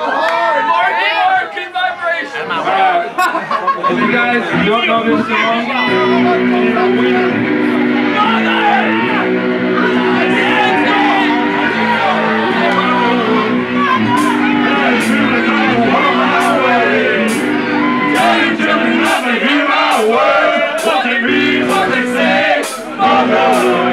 Marky Mark, good vibration. If you guys don't know this song, you're a winner. What they mean, what they say, mother.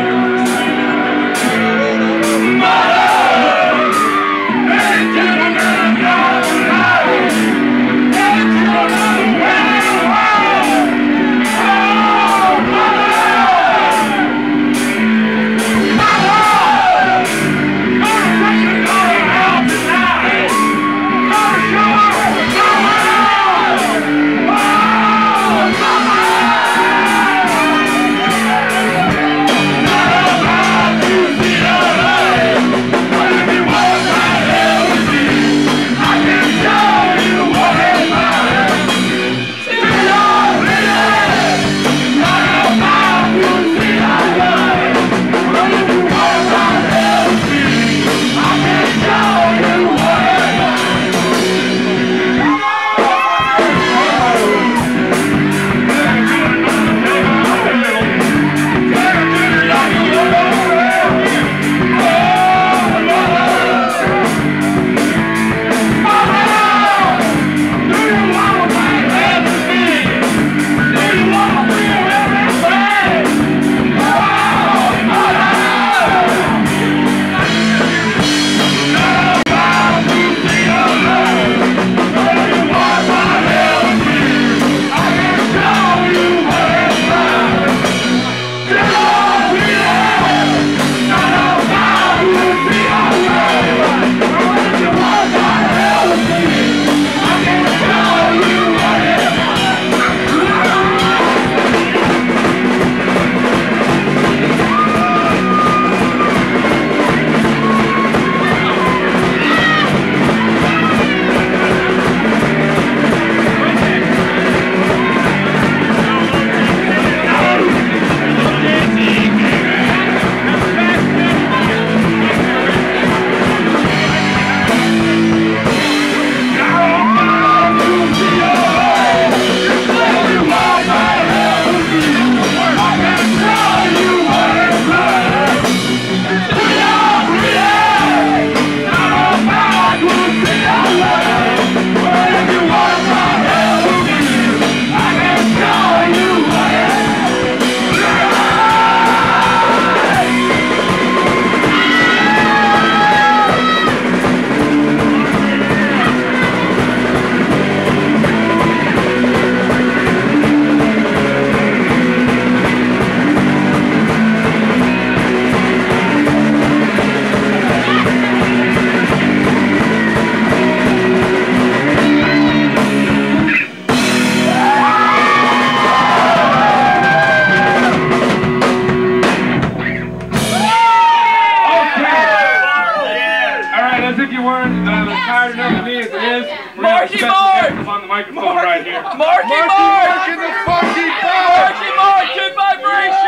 Marky Mark! On the microphone right here. Marky Mark! Marky Mark in the fucking bar! Marky Mark, good vibration!